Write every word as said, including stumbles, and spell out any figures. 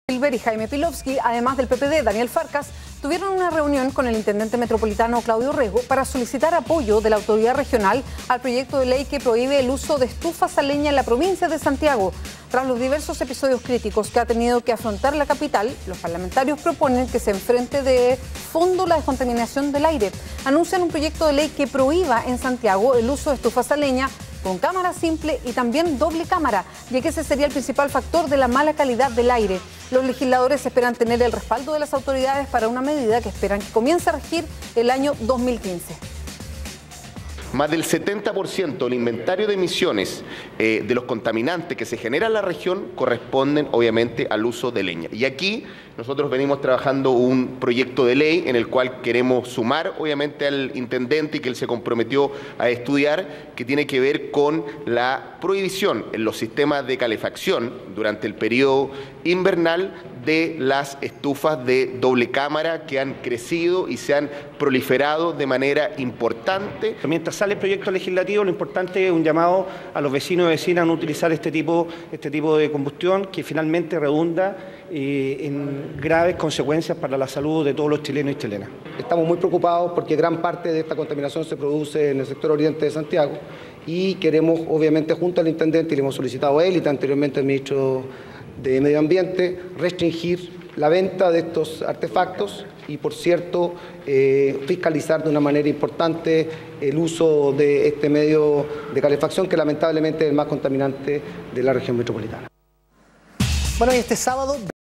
Hilbert y Jaime Pilowski, además del P P D, Daniel Farcas, tuvieron una reunión con el intendente metropolitano Claudio Rego para solicitar apoyo de la autoridad regional al proyecto de ley que prohíbe el uso de estufas a leña en la provincia de Santiago. Tras los diversos episodios críticos que ha tenido que afrontar la capital, los parlamentarios proponen que se enfrente de fondo la descontaminación del aire. Anuncian un proyecto de ley que prohíba en Santiago el uso de estufas a leña con cámara simple y también doble cámara, ya que ese sería el principal factor de la mala calidad del aire. Los legisladores esperan tener el respaldo de las autoridades para una medida que esperan que comience a regir el año dos mil quince. Más del setenta por ciento del inventario de emisiones eh, de los contaminantes que se genera en la región corresponden obviamente al uso de leña. Y aquí nosotros venimos trabajando un proyecto de ley en el cual queremos sumar obviamente al intendente y que él se comprometió a estudiar, que tiene que ver con la prohibición en los sistemas de calefacción durante el periodo invernal de las estufas de doble cámara que han crecido y se han proliferado de manera importante. Mientras sale el proyecto legislativo, lo importante es un llamado a los vecinos y vecinas a no utilizar este tipo, este tipo de combustión que finalmente redunda eh, en graves consecuencias para la salud de todos los chilenos y chilenas. Estamos muy preocupados porque gran parte de esta contaminación se produce en el sector oriente de Santiago y queremos, obviamente, junto al intendente, y le hemos solicitado a él y anteriormente al ministro de Medio Ambiente, restringir la venta de estos artefactos y, por cierto, eh, fiscalizar de una manera importante el uso de este medio de calefacción que lamentablemente es el más contaminante de la región metropolitana. Bueno, y este sábado